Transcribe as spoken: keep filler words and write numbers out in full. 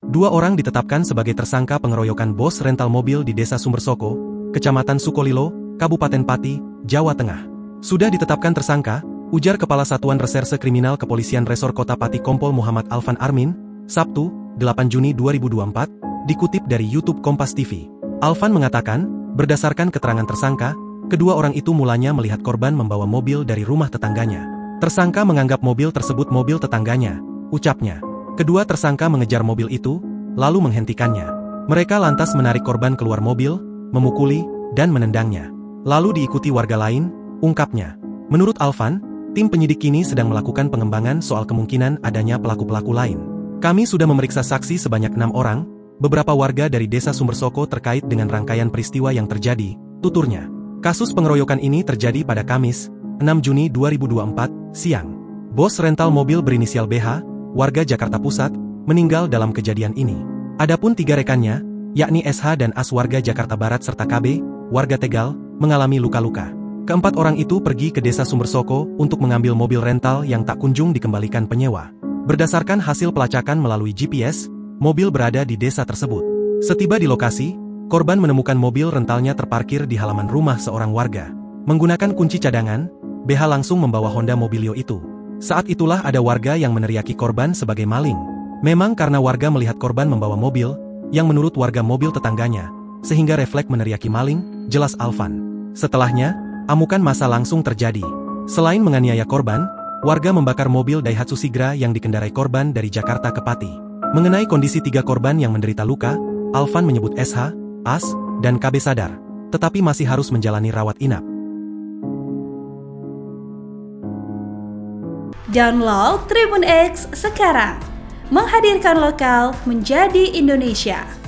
Dua orang ditetapkan sebagai tersangka pengeroyokan bos rental mobil di Desa Sumbersoko, Kecamatan Sukolilo, Kabupaten Pati, Jawa Tengah. Sudah ditetapkan tersangka, ujar Kepala Satuan Reserse Kriminal Kepolisian Resor Kota Pati Kompol Muhammad Alfan Armin, Sabtu, delapan Juni dua ribu dua puluh empat, dikutip dari YouTube Kompas T V. Alfan mengatakan, berdasarkan keterangan tersangka, kedua orang itu mulanya melihat korban membawa mobil dari rumah tetangganya. Tersangka menganggap mobil tersebut mobil tetangganya, ucapnya. Kedua tersangka mengejar mobil itu, lalu menghentikannya. Mereka lantas menarik korban keluar mobil, memukuli, dan menendangnya. Lalu diikuti warga lain, ungkapnya. Menurut Alfan, tim penyidik kini sedang melakukan pengembangan soal kemungkinan adanya pelaku-pelaku lain. Kami sudah memeriksa saksi sebanyak enam orang, beberapa warga dari Desa Sumbersoko terkait dengan rangkaian peristiwa yang terjadi, tuturnya. Kasus pengeroyokan ini terjadi pada Kamis, enam Juni dua ribu dua puluh empat, siang. Bos rental mobil berinisial B H, warga Jakarta Pusat, meninggal dalam kejadian ini. Adapun tiga rekannya, yakni S H dan As warga Jakarta Barat serta K B, warga Tegal, mengalami luka-luka. Keempat orang itu pergi ke Desa Sumbersoko untuk mengambil mobil rental yang tak kunjung dikembalikan penyewa. Berdasarkan hasil pelacakan melalui G P S, mobil berada di desa tersebut. Setiba di lokasi, korban menemukan mobil rentalnya terparkir di halaman rumah seorang warga. Menggunakan kunci cadangan, B H langsung membawa Honda Mobilio itu. Saat itulah ada warga yang meneriaki korban sebagai maling. Memang karena warga melihat korban membawa mobil, yang menurut warga mobil tetangganya, sehingga refleks meneriaki maling, jelas Alfan. Setelahnya, amukan massa langsung terjadi. Selain menganiaya korban, warga membakar mobil Daihatsu Sigra yang dikendarai korban dari Jakarta ke Pati. Mengenai kondisi tiga korban yang menderita luka, Alfan menyebut S H, As, dan K B sadar, tetapi masih harus menjalani rawat inap. Download Tribun X sekarang, menghadirkan lokal menjadi Indonesia.